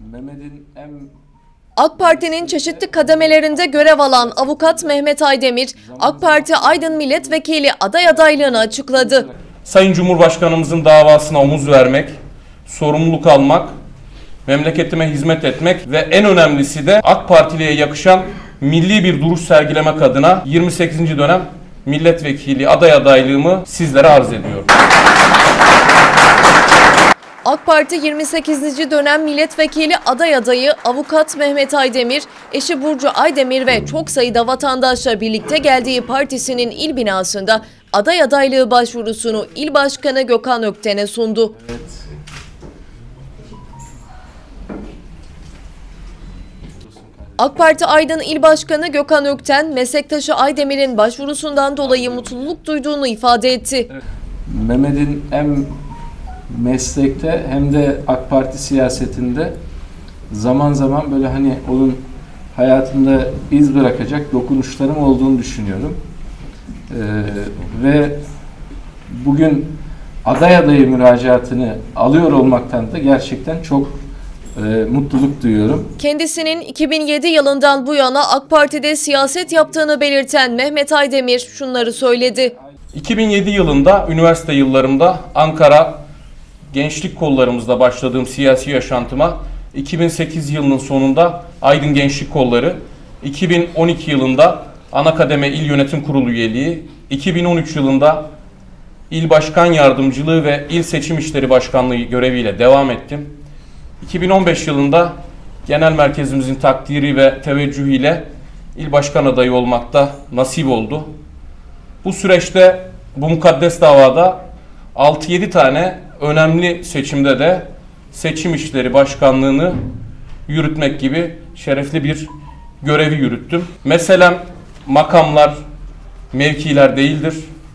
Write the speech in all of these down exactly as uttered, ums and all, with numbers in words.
Mehmet'in en AK Parti'nin çeşitli kademelerinde görev alan avukat Mehmet Aydemir, AK Parti Aydın Milletvekili aday adaylığını açıkladı. Sayın Cumhurbaşkanımızın davasına omuz vermek, sorumluluk almak, memleketime hizmet etmek ve en önemlisi de AK Partili'ye yakışan milli bir duruş sergilemek adına yirmi sekizinci dönem milletvekili aday adaylığımı sizlere arz ediyorum. AK Parti yirmi sekizinci dönem milletvekili aday adayı avukat Mehmet Aydemir, eşi Burcu Aydemir ve çok sayıda vatandaşla birlikte geldiği partisinin il binasında aday adaylığı başvurusunu İl Başkanı Gökhan Ökten'e sundu. evet. AK Parti Aydın İl Başkanı Gökhan Ökten, meslektaşı Aydemir'in başvurusundan dolayı mutluluk duyduğunu ifade etti. Mehmet'in hem meslekte hem de AK Parti siyasetinde zaman zaman böyle hani onun hayatında iz bırakacak dokunuşlarım olduğunu düşünüyorum. Ee, ve bugün aday adayı müracaatını alıyor olmaktan da gerçekten çok e, mutluluk duyuyorum. Kendisinin iki bin yedi yılından bu yana AK Parti'de siyaset yaptığını belirten Mehmet Aydemir şunları söyledi. iki bin yedi yılında üniversite yıllarımda Ankara gençlik kollarımızda başladığım siyasi yaşantıma iki bin sekiz yılının sonunda Aydın Gençlik Kolları, iki bin on iki yılında Ana Kademe İl Yönetim Kurulu üyeliği, iki bin on üç yılında İl Başkan Yardımcılığı ve İl Seçim İşleri Başkanlığı göreviyle devam ettim. iki bin on beş yılında genel merkezimizin takdiri ve teveccühüyle İl Başkan adayı olmakta nasip oldu. Bu süreçte bu mukaddes davada altı yedi tane önemli seçimde de seçim işleri başkanlığını yürütmek gibi şerefli bir görevi yürüttüm. Meselem makamlar, mevkiler değildir.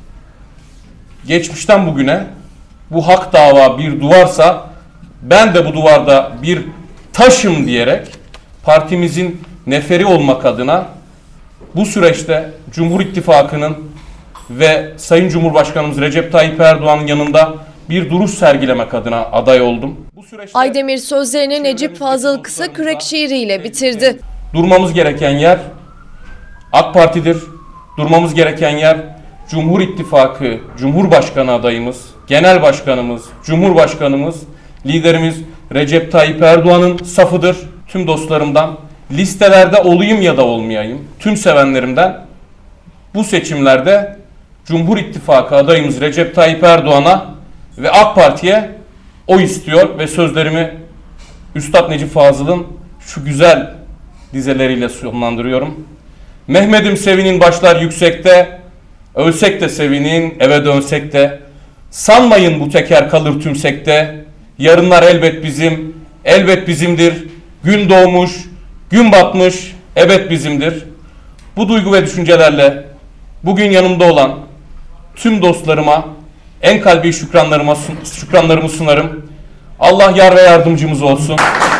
Geçmişten bugüne bu hak dava bir duvarsa ben de bu duvarda bir taşım diyerek partimizin neferi olmak adına bu süreçte Cumhur İttifakı'nın ve Sayın Cumhurbaşkanımız Recep Tayyip Erdoğan'ın yanında bir duruş sergilemek adına aday oldum. Bu süreçte Aydemir sözlerini Necip Fazıl Kısakürek şiiriyle bitirdi. Durmamız gereken yer AK Parti'dir. Durmamız gereken yer Cumhur İttifakı, Cumhurbaşkanı adayımız, Genel Başkanımız, Cumhurbaşkanımız, liderimiz Recep Tayyip Erdoğan'ın safıdır. Tüm dostlarımdan, listelerde olayım ya da olmayayım, tüm sevenlerimden bu seçimlerde Cumhur İttifakı adayımız Recep Tayyip Erdoğan'a ve AK Parti'ye oy istiyor ve sözlerimi Üstad Necip Fazıl'ın şu güzel dizeleriyle sonlandırıyorum. Mehmet'im sevinin başlar yüksekte, ölsek de sevinin, eve dönsek de, sanmayın bu teker kalır tümsekte, yarınlar elbet bizim, elbet bizimdir, gün doğmuş, gün batmış, ebed bizimdir. Bu duygu ve düşüncelerle bugün yanımda olan tüm dostlarıma en kalbi şükranlarıma, şükranlarımı sunarım. Allah yar ve yardımcımız olsun.